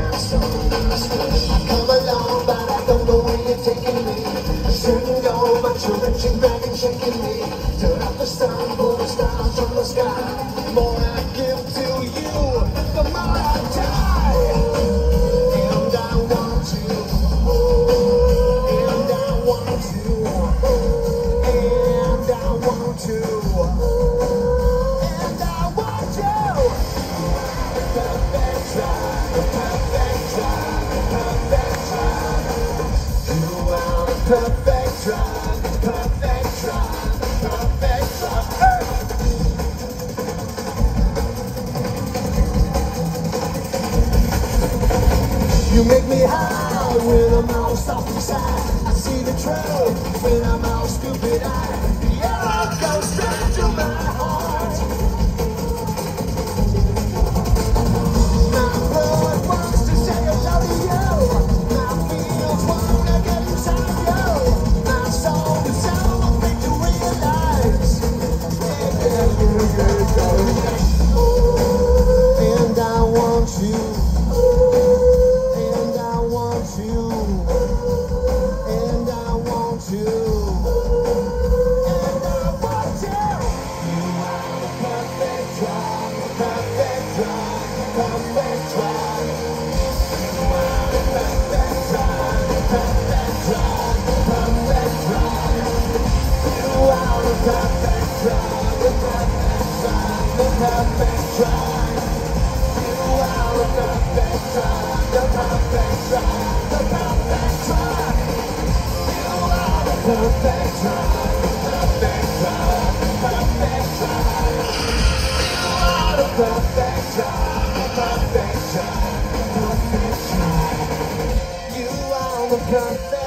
come along, but I don't know where you're taking me. Shouldn't go, but you're reaching back and shaking me. Turn up the sun, pull the stars from the sky. The more I give to you, the more I die. And I want to, and I want to, and I want to, and I want you. The perfect drive, the perfect drive, the perfect drive. You are the perfect drive, the perfect drive, the perfect drive. You make me high when I'm all soft inside. I see the truth when I'm all stupid-eyed. Yeah, go straight to my heart. My blood wants to say hello to you. My feels want to get inside you. My soul is so afraid to realize. And I want you. And I want you. And I want you. And I want you. You are the perfect drive, the perfect drive, the perfect drive. You are the perfect drive, the perfect drive, the perfect drive. You are the perfect drive, the perfect drive, the perfect drive. You are the perfect drive, the perfect drive, the perfect drive. You are the perfect drive, the perfect drive, the perfect drive. You are the perfect drive, the perfect drive, the perfect drive. You are the perfect